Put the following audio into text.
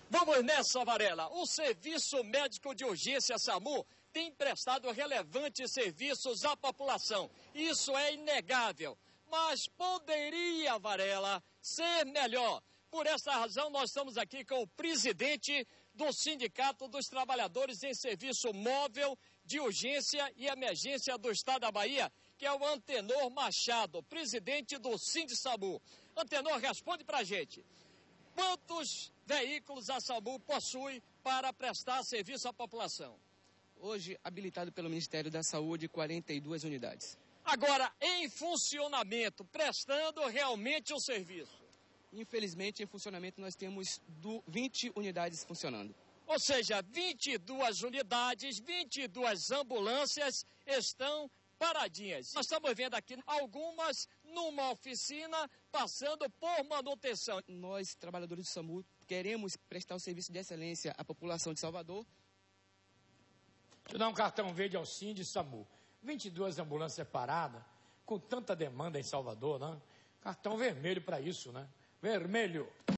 Vamos nessa, Varela. O Serviço Médico de Urgência SAMU tem prestado relevantes serviços à população. Isso é inegável. Mas poderia, Varela, ser melhor. Por essa razão, nós estamos aqui com o presidente do Sindicato dos Trabalhadores em Serviço Móvel de Urgência e Emergência do Estado da Bahia, que é o Antenor Machado, presidente do SINDSAMU. Antenor, responde pra gente. Quantos veículos a SAMU possui para prestar serviço à população? Hoje, habilitado pelo Ministério da Saúde, 42 unidades. Agora, em funcionamento, prestando realmente o serviço? Infelizmente, em funcionamento, nós temos 20 unidades funcionando. Ou seja, 22 unidades, 22 ambulâncias estão paradinhas. Nós estamos vendo aqui algumas numa oficina passando por manutenção. Nós, trabalhadores do SAMU, queremos prestar um serviço de excelência à população de Salvador. Deixa eu dar um cartão verde ao SINDSAMU. 22 ambulâncias paradas, com tanta demanda em Salvador, né? Cartão vermelho para isso, né? Vermelho.